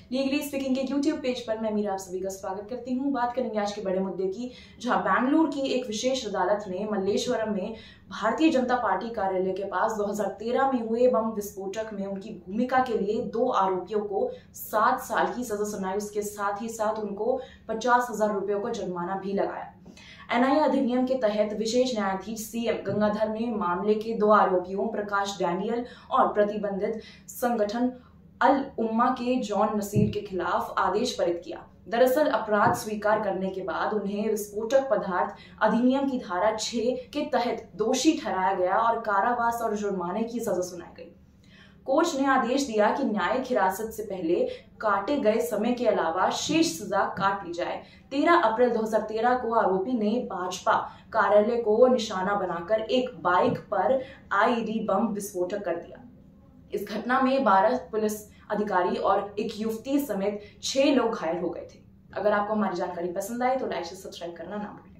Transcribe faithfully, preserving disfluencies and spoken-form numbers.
Legally speaking के YouTube page पर मैं मीरा आप सभी का स्वागत करती हूँ। बात करेंगे आज के बड़े मुद्दे की, जहां बेंगलुरु की एक विशेष अदालत ने मल्लेश्वरम में भारतीय जनता पार्टी कार्यालय के पास दो हज़ार तेरह में हुए बम विस्फोटक में उनकी भूमिका के लिए दो आरोपियों को सात साल की सजा सुनाई। उसके साथ ही साथ उनको पचास हजार रुपयों का जुर्माना भी लगाया। एनआईए अधिनियम के तहत विशेष न्यायाधीश सीएम गंगाधर ने मामले के दो आरोपियों प्रकाश डैनियल और प्रतिबंधित संगठन अल उम्मा के जॉन नसीर के खिलाफ आदेश पारित किया। दरअसल अपराध स्वीकार करने के बाद उन्हें विस्फोटक पदार्थ अधिनियम की धारा छह के तहत दोषी ठहराया गया और कारावास और जुर्माने की सजा सुनाई गई। कोर्ट ने आदेश दिया कि न्यायिक हिरासत से पहले काटे गए समय के अलावा शेष सजा काट ली जाए। तेरह अप्रैल दो हज़ार तेरह को आरोपी ने भाजपा कार्यालय को निशाना बनाकर एक बाइक पर आईईडी बम विस्फोटक कर दिया। इस घटना में बारह पुलिस अधिकारी और एक युवती समेत छह लोग घायल हो गए थे। अगर आपको हमारी जानकारी पसंद आई तो लाइक से सब्सक्राइब करना ना भूलें।